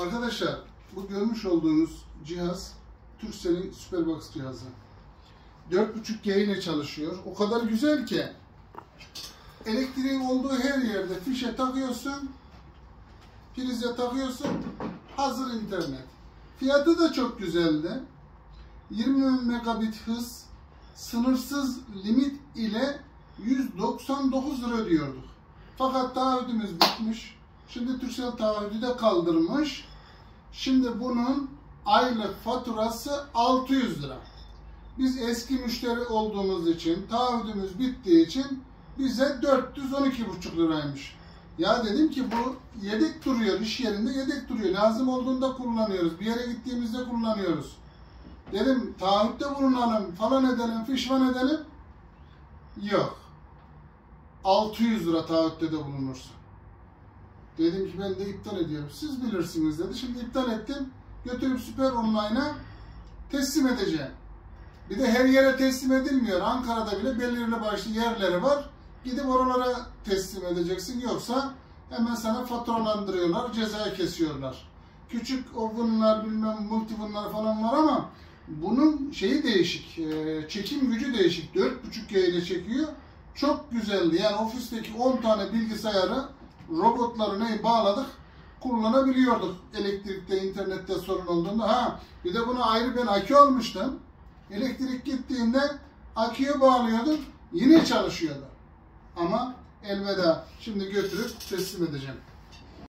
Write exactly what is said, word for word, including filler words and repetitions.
Arkadaşlar, bu görmüş olduğunuz cihaz Turkcell'in Superbox cihazı. dört buçuk G ile çalışıyor. O kadar güzel ki elektriğin olduğu her yerde fişe takıyorsun, prize takıyorsun, hazır internet. Fiyatı da çok güzeldi. yirmi megabit hız, sınırsız limit ile yüz doksan dokuz lira ödüyorduk. Fakat taahhüdümüz bitmiş. Şimdi Turkcell taahhüdü de kaldırmış. Şimdi bunun aylık faturası altı yüz lira. Biz eski müşteri olduğumuz için, taahhüdümüz bittiği için bize dört yüz on iki buçuk liraymış. Ya dedim ki bu yedek duruyor, iş yerinde yedek duruyor. Lazım olduğunda kullanıyoruz, bir yere gittiğimizde kullanıyoruz. Dedim taahhütte bulunalım, falan edelim, fişman edelim. Yok. altı yüz lira taahhütte de bulunursun. Dedim ki ben de iptal ediyorum. Siz bilirsiniz dedi. Şimdi iptal ettim. Götürüp Süper Online'a teslim edeceğim. Bir de her yere teslim edilmiyor. Ankara'da bile belirli başlı yerleri var. Gidip oralara teslim edeceksin. Yoksa hemen sana faturalandırıyorlar, cezayı kesiyorlar. Küçük ovenlar, bilmem multifunlar falan var ama bunun şeyi değişik. Çekim gücü değişik. dört buçuk G ile çekiyor. Çok güzeldi. Yani ofisteki on tane bilgisayarı, robotları neyi bağladık, kullanabiliyorduk. Elektrikte, internette sorun olduğunda. Ha, bir de buna ayrı ben akü almıştım. Elektrik gittiğinde aküye bağlıyordum. Yine çalışıyordu. Ama elveda. Şimdi götürüp teslim edeceğim.